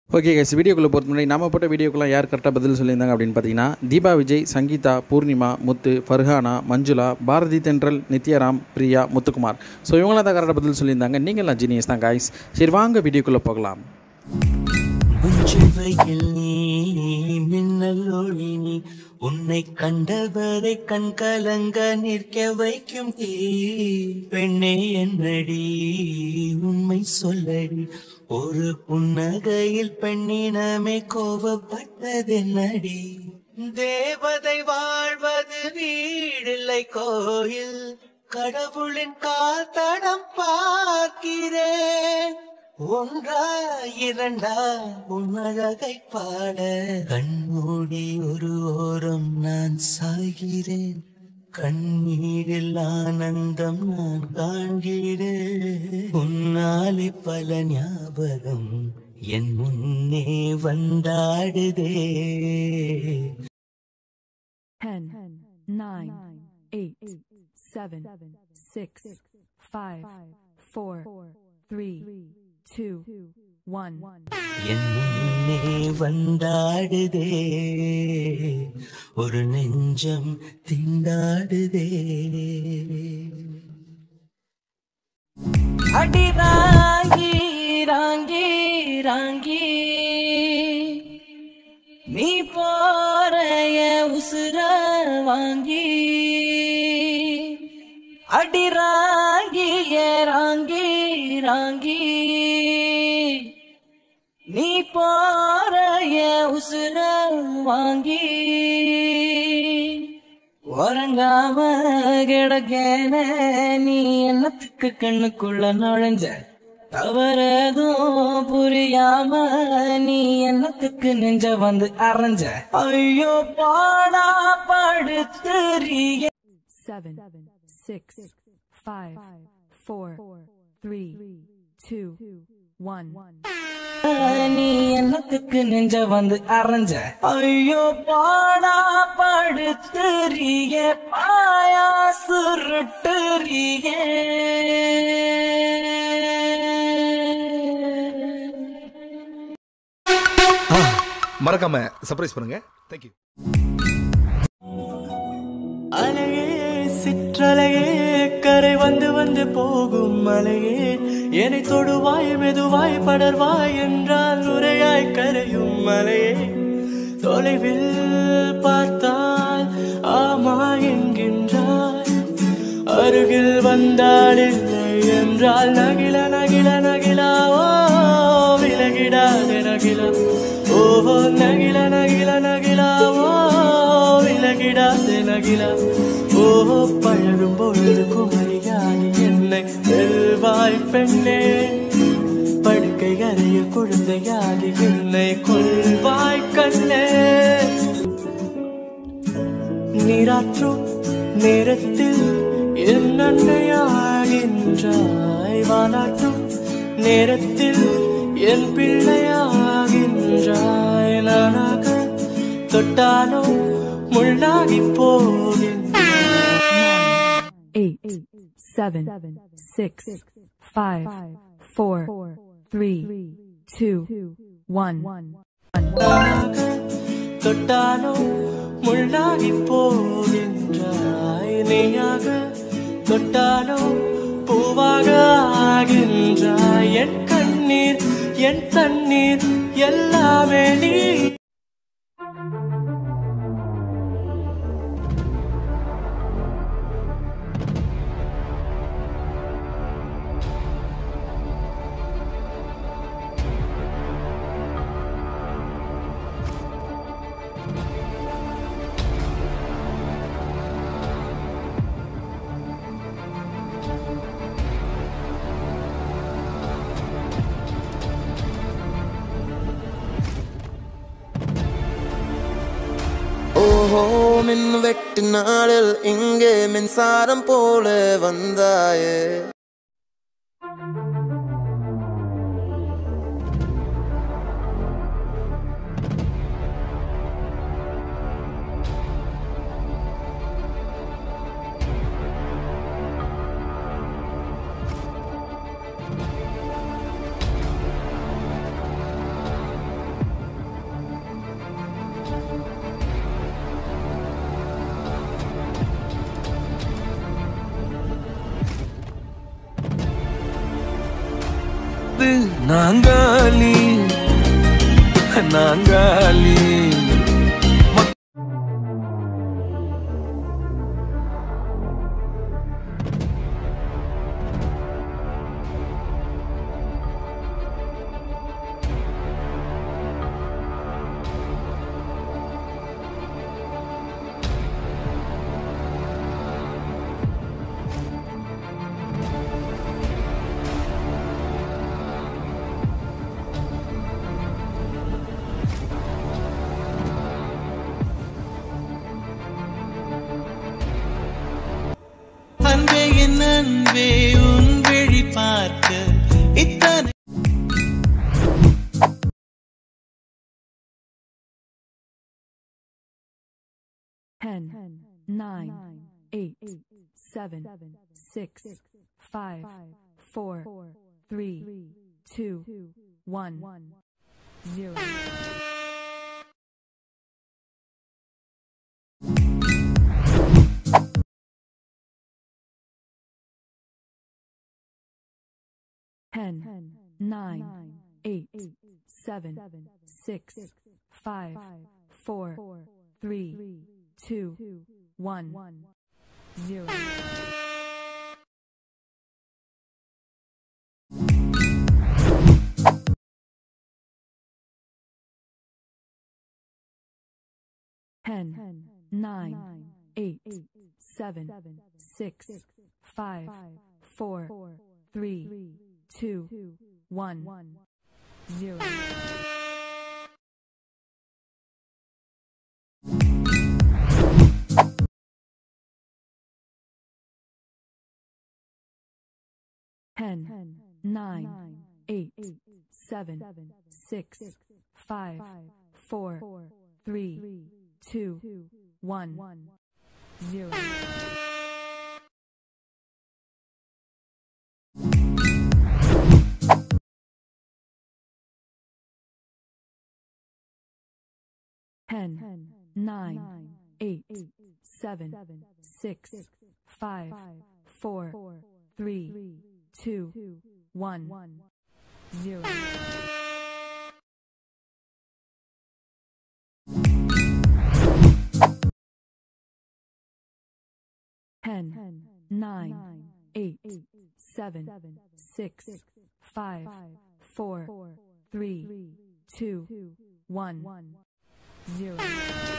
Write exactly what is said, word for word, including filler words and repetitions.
Okay guys, வீடியோக்குள்ளே போகிறது முன்னாடி நம்ம போட்ட வீடியோக்கெல்லாம் யார் கரெக்டாக பதில் சொல்லியிருந்தாங்க அப்படின்னு பார்த்தீங்கன்னா, தீபா விஜய், சங்கீதா, பூர்ணிமா, முத்து, ஃபர்ஹானா, மஞ்சுளா, பாரதி தென்றல், நித்யாராம், பிரியா, முத்துக்குமார். ஸோ இவங்களாம் தான் கரெக்டாக பதில் சொல்லியிருந்தாங்க. நீங்களாம் ஜீனியஸ் தான் கைஸ். சரி வாங்க வீடியோக்குள்ளே போகலாம். உன்னை கண்டவரை கண் கலங்க நிற்க வைக்கும் தீ பெண்ணே என்னடி உண்மை சொல்லடி, ஒரு புன்னகையில் பெண்ணினமே கோபப்பட்டதென்னடி, தேவதை வாழ்வது வீடில்லை கோயில், கடவுளின் கால் தடம் பார்க்கிறேன், ஒன்றா இரண்டா உன்னழகை பாட கண்மூடி ஒரு ஓரம் நான் சாகிறேன், கண்ணீரில் ஆனந்தம் நான் காண்கிறேன், உன்னாலே பல ஞாபகம் என் முன்னே வந்தாடுதே. ten, nine, eight, seven, six, five, four, three, two, one. என் முன்னே வந்தாடுதே, ஒரு நெஞ்சம் திண்டாடுதே. அடி ராங்கி ராங்கி ராங்கி நீ போறைய உசுர வாங்கி, அடி ராங்கி ராங்கி ராங்கி நீ போறைய உசுர வாங்கி, உறங்காம கிடக்கேன நீ என்னத்துக்கு கண்ணுக்குள்ள நுழைஞ்ச, தவறதும் புரியாம நீ என்னத்துக்கு நெஞ்ச வந்து அரைஞ்ச, ஐயோ பாடா படுத்துறிய. Seven, six, five, four, three, two, one. நீ என்னத்துக்கு நெஞ்ச வந்து அரைஞ்ச, ஐயோ பாடா படுத்துறிய பாயா சுருட்டுறிய. மறக்காம சர்ப்ரைஸ் பண்ணுங்க. தேங்க்யூ. அலையே சிற்றலையே கரை வந்து வந்து போகும் மலையே, என்னை தொடுவாய் மெதுவாய் படர்வாய் என்றால் நுரையாய் கரையும் மலையே, தொலைவில் பார்த்தால் ஆமா என்கின்றாய், அருகில் வந்தால் இல்லை என்றால் நகில நகில நகிலா ஓ விலகிடாத நகிலா, ஓ நகில நகில நகிலா ஓ விலகிடாத நகிலா, ஓ பழகும் பொழுது குமரியாகி என்னை வெல்வாய் பெண்ணே, படுக்கை அறையில் குழந்தையாகி என்னை கொள்வாய் கண்ணே, நீராற்றும் நேரத்தில் என் அன்னையாகின்றாய், வாலாட்டும் நேரத்தில் என் பிள்ளையாகின்றாய், நானாக தொட்டாலோ முள்ளாகி போகின்றாய். Eight, seven, six, five, four, three, two, one. நானாக தொட்டாலோ முள்ளாகி போகின்றாய், நீயாக தொட்டாலோ பூவாக ஆகின்றாய், என் கண்ணீர் என் தண்ணீர் எல்லாமே நீ. ஓஹோ மின் வெட்டு நாளில் இங்கே மின்சாரம் போல வந்தாயே, நாங்காலி நாங்காலி அன்பே என் அன்பே உன் விழி பார்க்க இத்தனை ten, nine, eight, seven, six, five, four, three, two, one, zero. Ten, nine, eight, seven, six, five, four, three, two, one, zero. Ten, nine, eight, seven, six, five, four, three, two, one, zero. Ten, nine, eight, seven, six, five, four, three, two, one, zero. Ten, nine, eight, seven, six, five, four, three, two, one, zero. Ten, nine, eight, seven, six, five, four, three, two, one, zero.